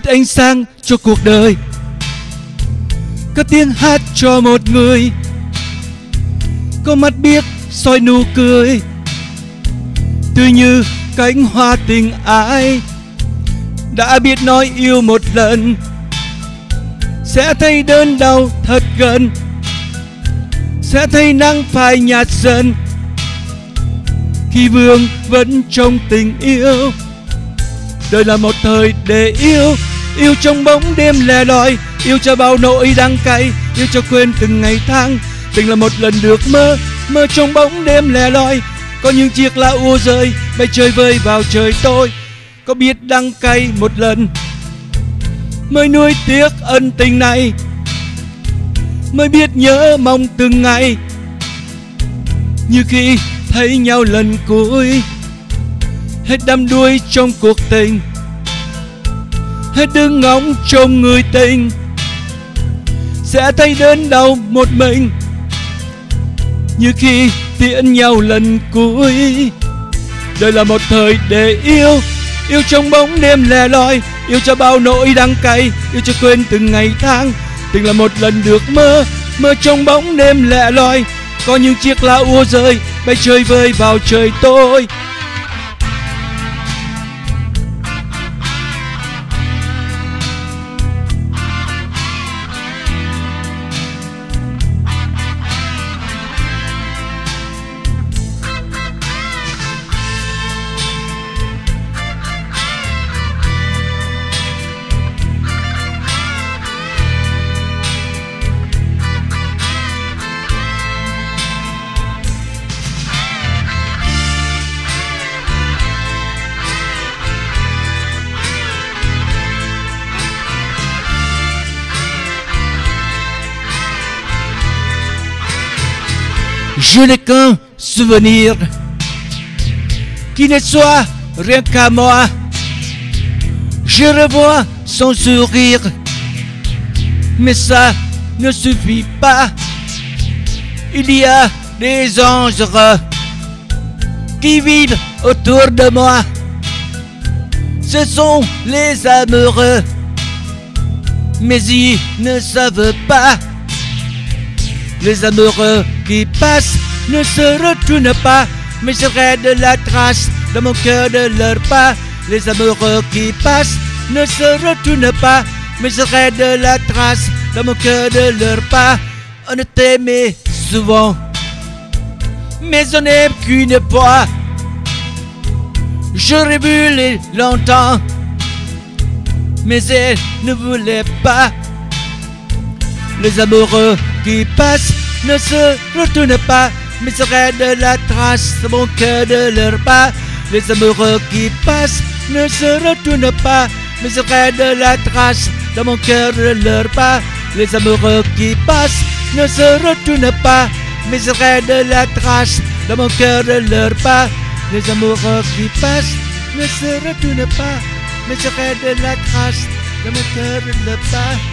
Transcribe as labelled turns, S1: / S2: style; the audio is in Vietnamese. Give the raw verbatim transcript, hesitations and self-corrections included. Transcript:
S1: chút ánh sáng cho cuộc đời, có tiếng hát cho một người, có mắt biết soi nụ cười, tươi như cánh hoa tình ái. Đã biết nói yêu một lần sẽ thấy đớn đau thật gần, sẽ thấy nắng phai nhạt dần khi vương vẫn trong tình yêu. Đời là một thời để yêu, yêu trong bóng đêm lẻ loi, yêu cho bao nỗi đắng cay, yêu cho quên từng ngày tháng. Tình là một lần được mơ, mơ trong bóng đêm lẻ loi, có những chiếc lá úa rơi bay chơi vơi vào trời tối. Có biết đắng cay một lần mới nuối tiếc ân tình này, mới biết nhớ mong từng ngày, như khi thấy nhau lần cuối. Hết đắm đuối trong cuộc tình, hết đứng ngóng trông người tình, sẽ thấy đớn đau một mình, như khi tiễn nhau lần cuối. Đời là một thời để yêu, yêu trong bóng đêm lẻ loi, yêu cho bao nỗi đắng cay, yêu cho quên từng ngày tháng. Tình là một lần được mơ, mơ trong bóng đêm lẻ loi, có những chiếc lá úa rơi bay chơi vơi vào trời tối.
S2: Je n'ai qu'un souvenir qui ne soit rien qu'à moi. Je revois son sourire, mais ça ne suffit pas. Il y a des anges heureux qui vivent autour de moi. Ce sont les amoureux, mais ils ne savent pas. Les amoureux qui passent ne se retournent pas, mais je reste la trace dans mon cœur de leurs pas. Les amoureux qui passent ne se retournent pas, mais je reste la trace dans mon cœur de leurs pas. On t'aimait souvent, mais on n'aime qu'une fois. J'aurais voulu longtemps, mais elle ne voulait pas. Les amoureux qui passent ne se retournent pas, mais seraient de la trace de mon cœur de leurs pas. Les amoureux qui passent ne se retournent pas, mais seraient de la trace de mon cœur de leurs pas. Les amoureux qui passent ne se retournent pas, mais seraient de la trace de mon cœur de leurs pas. Les amoureux qui passent ne se retournent pas, mais seraient de la trace de mon cœur de leurs pas.